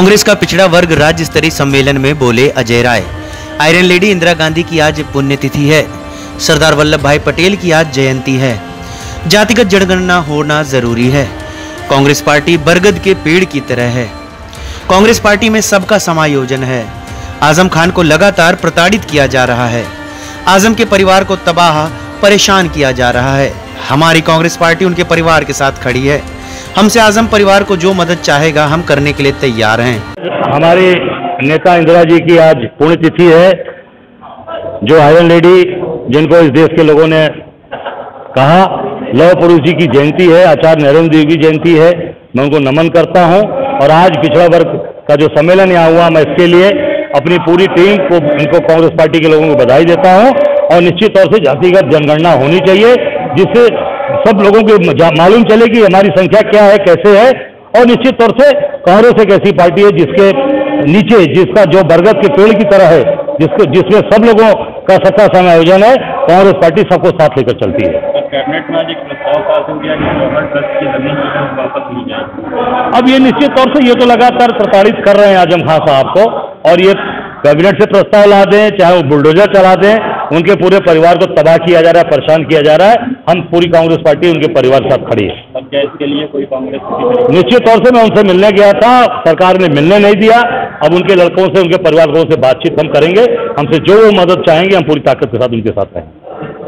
कांग्रेस का पिछड़ा वर्ग राज्य स्तरीय सम्मेलन में बोले अजय राय। आयरन लेडी इंदिरा गांधी की आज पुण्यतिथि है। सरदार वल्लभ भाई पटेल की आज जयंती है। जातिगत जनगणना होना जरूरी है। कांग्रेस पार्टी बरगद के पेड़ की तरह है। कांग्रेस पार्टी में सबका समायोजन है। आजम खान को लगातार प्रताड़ित किया जा रहा है। आजम के परिवार को तबाह परेशान किया जा रहा है। हमारी कांग्रेस पार्टी उनके परिवार के साथ खड़ी है। हमसे आजम परिवार को जो मदद चाहेगा हम करने के लिए तैयार हैं। हमारे नेता इंदिरा जी की आज पुण्यतिथि है, जो आयरन लेडी जिनको इस देश के लोगों ने कहा लौह पुरुष जी की जयंती है, आचार्य नरेंद्र देव की जयंती है। मैं उनको नमन करता हूं और आज पिछड़ा वर्ग का जो सम्मेलन यहाँ हुआ, मैं इसके लिए अपनी पूरी टीम को, इनको कांग्रेस पार्टी के लोगों को बधाई देता हूं। और निश्चित तौर से जातिगत जनगणना होनी चाहिए, जिससे सब लोगों को मालूम चले कि हमारी संख्या क्या है, कैसे है। और निश्चित तौर से कांग्रेस एक ऐसी पार्टी है जिसके नीचे, जिसका जो बरगद के पेड़ की तरह है, जिसमें सब लोगों का सत्ता समायोजन है। कांग्रेस पार्टी सबको साथ लेकर चलती है। कैबिनेट में आज एक प्रस्ताव पास हो गया कि जौहर ट्रस्ट की जमीन वापस ली जाए। अब ये निश्चित तौर से ये तो लगातार प्रताड़ित कर रहे हैं आजम खान साहब को, और ये कैबिनेट से प्रस्ताव ला दें, चाहे वो बुलडोजर चला दें, उनके पूरे परिवार को तबाह किया जा रहा है, परेशान किया जा रहा है। हम पूरी कांग्रेस पार्टी उनके परिवार के साथ खड़ी है। अब क्या इसके लिए कोई कांग्रेस निश्चित तौर से मैं उनसे मिलने गया था, सरकार ने मिलने नहीं दिया। अब उनके लड़कों से, उनके परिवार से बातचीत हम करेंगे। हमसे जो वो मदद चाहेंगे हम पूरी ताकत के साथ उनके साथ रहेंगे।